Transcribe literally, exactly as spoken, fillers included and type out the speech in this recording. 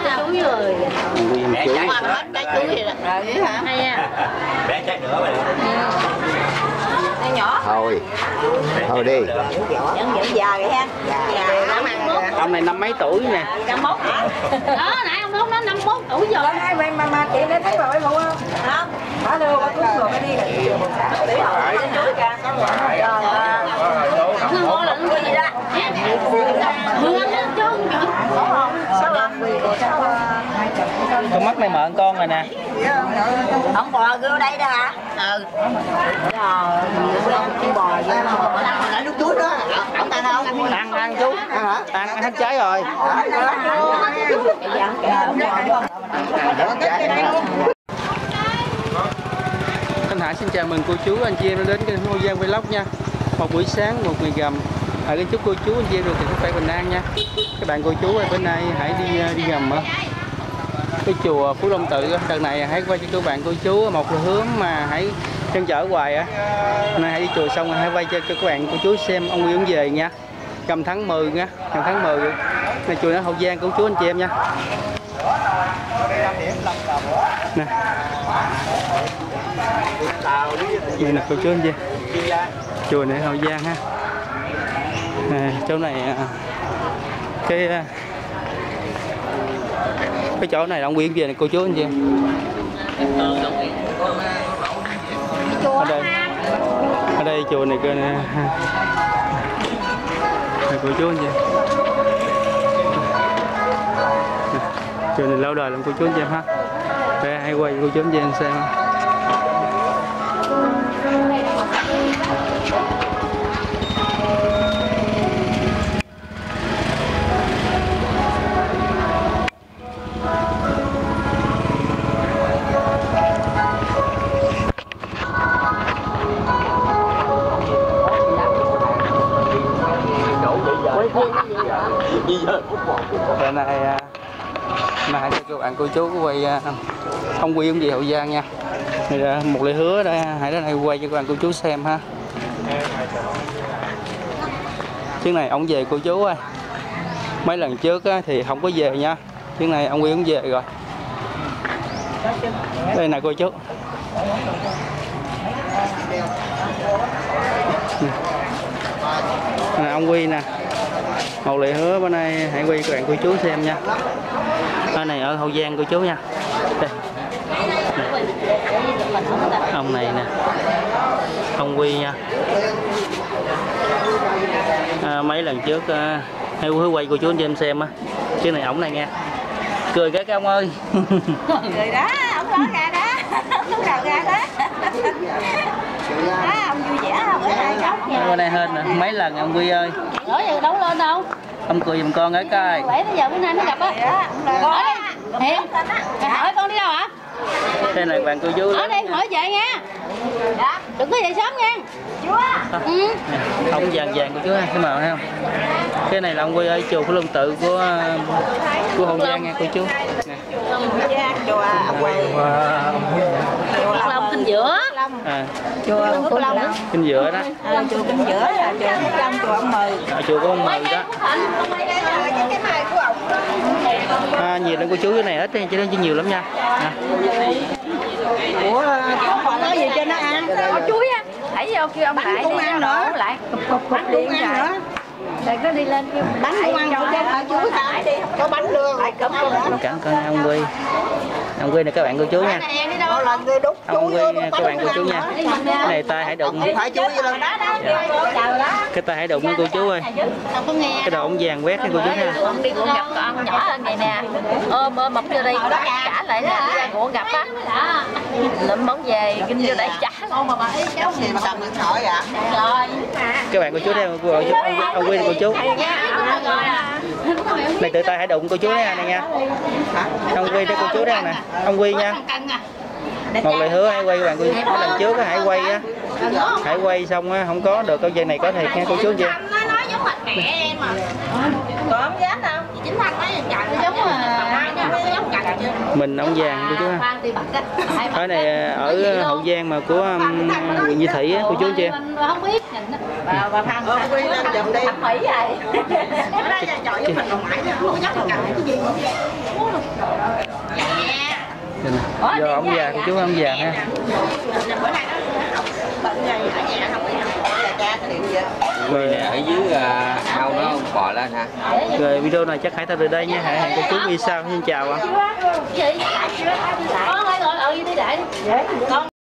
chuối rồi. Nguyên hầm chuối. Trái chuối vậy đó. Rồi vậy hả? Hay nha. Bé trái nữa rồi. Đây nhỏ. Thôi. Thôi đi. Vẫn vẫn già vậy ha. Già lắm ăn. Ông này năm mấy tuổi nè. năm mốt hả? Đó, nãy ông nói nó năm mốt tuổi rồi. Hai bên mà mà chị đã thấy bà ơi mua không? Hả? Bà đưa bà cúng rồi cái đi. Để hỏi cái chuối kìa. Nó ngon là nó gì đó. Hương ăn chứ không chọn. Sao không? Con mắt này mợn con rồi nè. Ông bò vô đây đó hả? Ừ. Rồi, con bò vô nó nước chuối đó. Ông ăn không? Ăn ăn chú. Ăn ăn hết trái rồi. Thanh Hải xin chào mừng cô chú anh chị em đã đến kênh Hậu Giang Vlog nha. Một buổi sáng một ngày gầm. À, kính chúc cô chú anh chị em được sức khỏe bình an nha. Các bạn cô chú ơi, bữa nay hãy đi đi gầm á. Cái chùa Phú Long Tự đợt này hãy quay cho các bạn cô chú một hướng mà hãy chân chở hoài á. Nay hãy đi chùa xong rồi hãy quay cho các bạn cô chú xem ông Nguyên về nha. Rằm tháng mười nha, rằm tháng mười. Này chùa ở Hậu Giang cô chú anh chị em nha. Nè. Đây là cô chú anh chị. Chùa này Hậu Giang ha. À, chỗ này cái cái chỗ này là ông Nguyên về này cô chú anh chị. Ở đây ở đây chùa này cơ nè. Này cô chú anh chị. Chùa này lâu đời lắm cô chú anh chị em ha. Đây hay quay cô chú anh chị em xem. Bữa nay nay cho các bạn cô chú quay ông Nguyên về Hậu Giang nha. Này một lời hứa đây, hãy đến đây quay cho các bạn cô chú xem ha. Chuyến này ông về cô chú ơi. Mấy lần trước thì không có về nha. Chuyến này ông Nguyên về rồi. Đây nè cô chú. Nè ông Quy nè. Một lời hứa bữa nay hãy quay các bạn cô chú xem nha. Ở này ở Hậu Giang cô chú nha. Đây. Ông này nè. Ông Quy nha. À, mấy lần trước à, hãy quay cô chú anh chị em xem á. Cái này ổng này nha. Cười cái ông ơi. Cười đó, ông nói ra đó. Lúc nào ra đó. Đó, ông vui vẻ không? Bữa nay khóc nha. Bữa nay hên nè, mấy lần ông Quy ơi. Nói giờ đâu lên đâu. Ông cười giùm con ở coi. Vậy bây giờ bữa nay mới gặp á. Con ở đây. Hiền. Hỏi con đi đâu hả? Đây này bạn cô chú. Ở đây hỏi về nha. Dạ. Đừng có về sớm nha. Chú á. Ừ. Ông vàng vàng cô chú ha, cái màu thấy không? Cái này là ông Quy ở chùa Phú Long Tự của của Hậu Giang nha cô chú. Nè. Chùa ông Quy. Phước Long Kinh Giữa. À. Chùa Phước Long. Kinh Giữa đó. À, chùa Kinh Giữa là chùa Phước Long, chùa ông Mười. À, chùa của ông Mười đó. À, nhiều lắm cô chú, cái này ít chứ nó chỉ nhiều lắm nha. À. Ủa, còn có gì cho nó ăn? Có chuối á. Thấy vô kêu ông lại cũng ăn nữa. Lại cục cục cục đi ăn nữa. Đây có đi lên kêu bánh cũng ăn cho cho chuối cả đi. Có bánh luôn. Lại cấm luôn. Cắn con ông Quy. Ông Quy này các bạn cô chú nha. Ông Quy các bạn cô chú nha. Cái này tay hãy đụng. Phải chuối lên đó đó. Cái tay hãy đụng nha cô chú ơi. Cái đầu ông vàng quét nha cô chú nha. Con đi con gặp con nhỏ hơn vậy nè. Ôm ôm mọc vô đây trả lại đó. Con gặp á. Lụm món về kinh vô đây trả. Ông mà bà thấy cháu gì mà cầm điện thoại ạ? Rồi. Các bạn cô chú đây cô chú ông, ông Quy cô chú. Này tự tay hãy đụng cô chú đấy này nha. Ông Quy đây cô chú đây nè. Ông Quy nha. Một lời hứa hãy quay các bạn cô chú. Lần trước hãy quay á. Hãy quay xong á không có được câu dây này có thiệt nha cô chú chị. Nó nói giống mặt mẹ em mà. Còn không dám đâu. Chị Chính Thanh nói chặt nó giống nó giống cặt chưa? Mình ông vàng cô chú ha. Cái này ở Hậu Giang mà của um, huyện Duy Thị á cô chú chị. Không biết bà bà Phan Phan Quy lên chụp đi. Thẩm mỹ vậy. Nó ra chọi với mình còn mãi không có dám cặt cái gì. Đây nè. Do ông già cô chú ông già ha. Rồi nè, ở dưới uh, ao nó không bò lên hả? Rồi video này chắc Hải ta từ đây nha. Hải hẹn cô chú đi sau. Xin chào ạ. Con ơi, ngồi ở đây để. Con